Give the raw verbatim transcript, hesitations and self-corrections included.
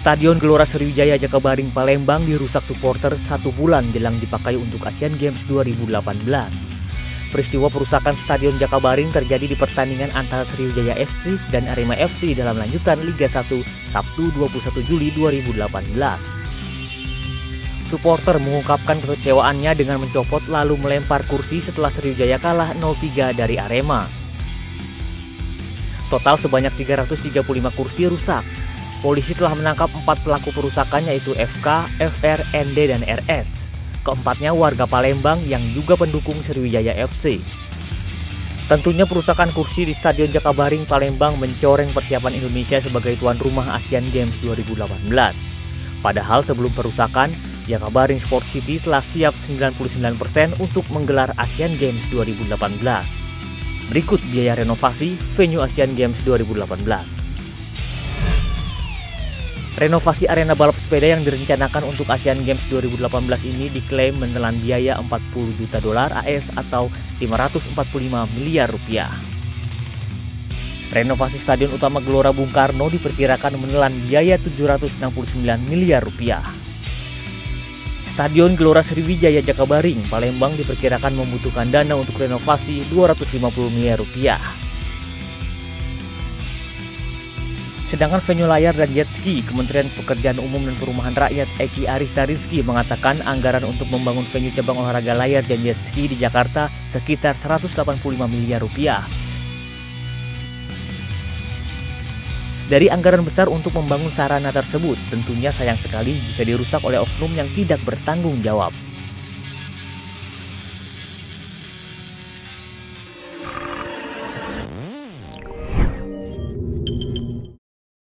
Stadion Gelora Sriwijaya Jakabaring Palembang dirusak supporter satu bulan jelang dipakai untuk Asian Games dua ribu delapan belas. Peristiwa perusakan Stadion Jakabaring terjadi di pertandingan antara Sriwijaya F C dan Arema F C dalam lanjutan Liga satu Sabtu dua puluh satu Juli dua ribu delapan belas. Supporter mengungkapkan kekecewaannya dengan mencopot lalu melempar kursi setelah Sriwijaya kalah nol tiga dari Arema. Total sebanyak tiga ratus tiga puluh lima kursi rusak. Polisi telah menangkap empat pelaku perusakan yaitu F K, F R, N D, dan R S. Keempatnya warga Palembang yang juga pendukung Sriwijaya F C. Tentunya perusakan kursi di Stadion Jakabaring Palembang mencoreng persiapan Indonesia sebagai tuan rumah Asian Games dua ribu delapan belas. Padahal sebelum perusakan, Jakabaring Sport City telah siap sembilan puluh sembilan persen untuk menggelar Asian Games dua ribu delapan belas. Berikut biaya renovasi venue Asian Games dua ribu delapan belas. Renovasi arena balap sepeda yang direncanakan untuk Asian Games dua ribu delapan belas ini diklaim menelan biaya empat puluh juta dolar A S atau lima ratus empat puluh lima miliar rupiah. Renovasi Stadion Utama Gelora Bung Karno diperkirakan menelan biaya tujuh ratus enam puluh sembilan miliar rupiah. Stadion Gelora Sriwijaya Jakabaring Palembang diperkirakan membutuhkan dana untuk renovasi dua ratus lima puluh miliar rupiah. Sedangkan venue layar dan jet ski, Kementerian Pekerjaan Umum dan Perumahan Rakyat Eki Arista Rizky mengatakan anggaran untuk membangun venue cabang olahraga layar dan jet ski di Jakarta sekitar seratus delapan puluh lima miliar rupiah. Dari anggaran besar untuk membangun sarana tersebut, tentunya sayang sekali jika dirusak oleh oknum yang tidak bertanggung jawab.